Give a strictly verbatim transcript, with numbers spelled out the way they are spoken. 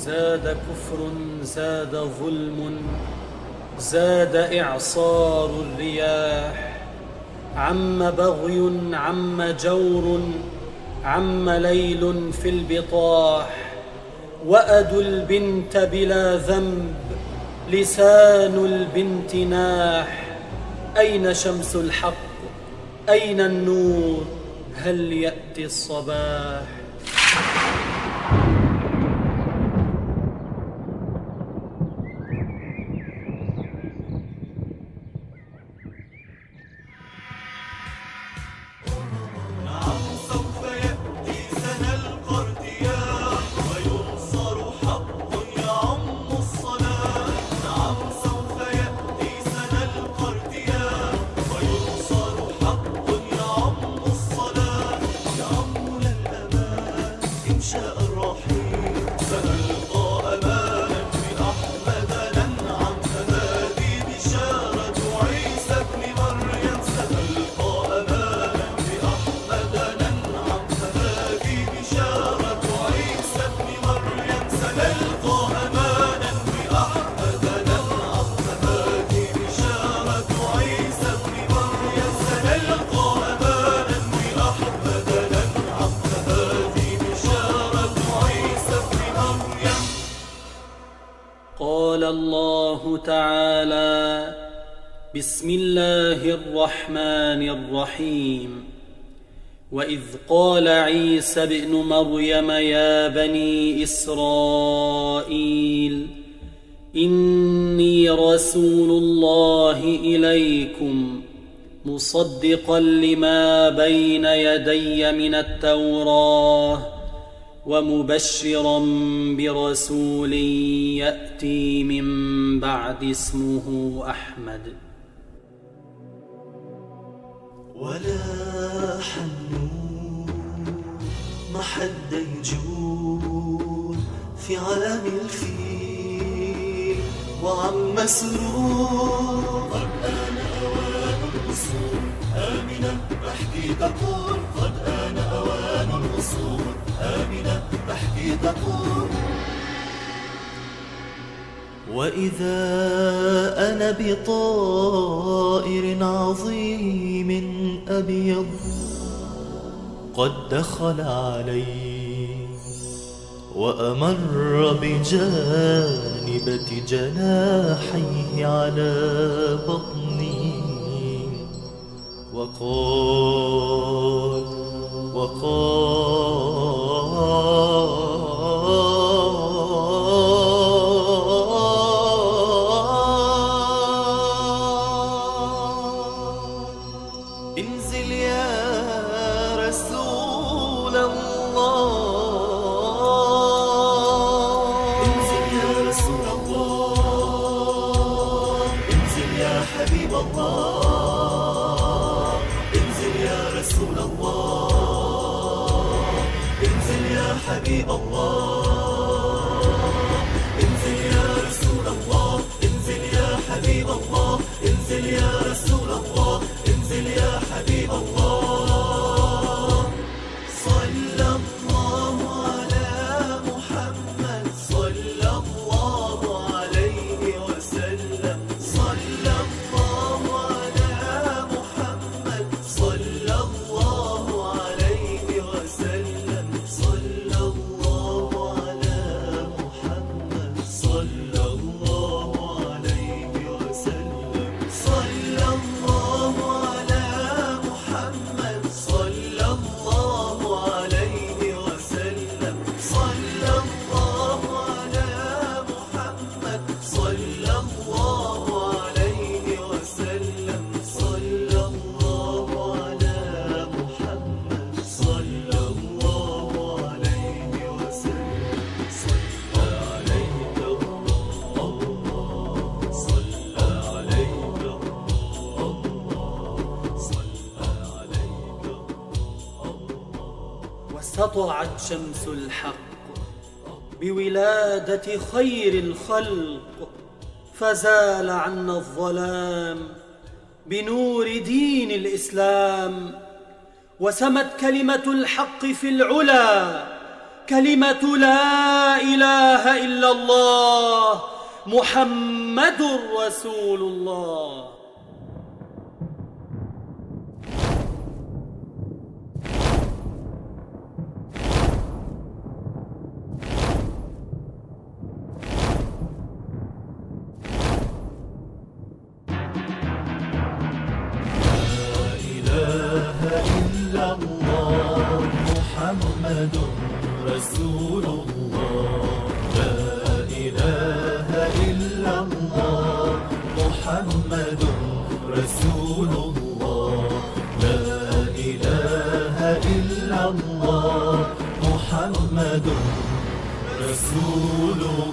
زاد كفر، زاد ظلم، زاد إعصار الرياح، عم بغي، عم جور، عم ليل في البطاح. وأد البنت بلا ذنب، لسان البنت ناح. أين شمس الحق؟ أين النور؟ هل يأتي الصباح؟ قال الله تعالى: بسم الله الرحمن الرحيم. وإذ قال عيسى ابن مريم يا بني إسرائيل إني رسول الله إليكم مصدقا لما بين يدي من التوراة ومبشرا برسول يأتي من بعد اسمه أحمد. ولا حنون ما حد يجول في عالم الفيل وعم مسرور. قد آن أوان الوصول آمنة بحكي تقول، قد آن أوان الوصول آمنة بحكي تقول. وإذا أنا بطائر عظيم أبيض قد دخل علي وأمر بجانبة جناحيه على بطني وقال وقال انزل يا رسول الله، انزل يا رسول الله، انزل يا حبيب الله، انزل يا رسول الله، انزل يا حبيب الله، انزل يا رسول الله، انزل يا حبيب الله، انزل يا رسول الله، انزل يا حبيب الله. صلى الله على محمد، صلى الله عليه وسلم، صلى الله على محمد، صلى الله عليه وسلم، صلى الله على محمد، صلى الله عليه وسلم، صلى الله على محمد، صلى الله عليه وسلم، صلى الله على محمد، صلى الله عليه وسلم، صلى الله على محمد، صلى الله عليه وسلم. صلى عليك الله، صلى عليك الله، صلى عليك الله. وسطعت شمس الحق بولادة خير الخلق، فزال عنا الظلام بنور دين الإسلام. وسمت كلمة الحق في العلا، كلمة لا إله إلا الله محمد رسول الله. محمد رسول الله. لا إله إلا الله محمد رسول الله. لا إله إلا الله محمد رسول الله.